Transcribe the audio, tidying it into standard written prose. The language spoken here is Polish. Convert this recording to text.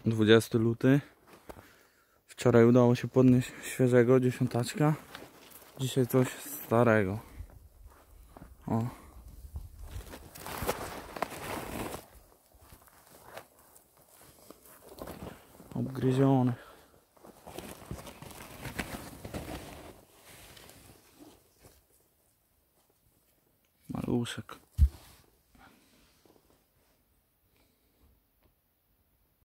20 luty. Wczoraj udało się podnieść świeżego, 10. Dzisiaj coś starego. O. Obgryziony. Maluszek.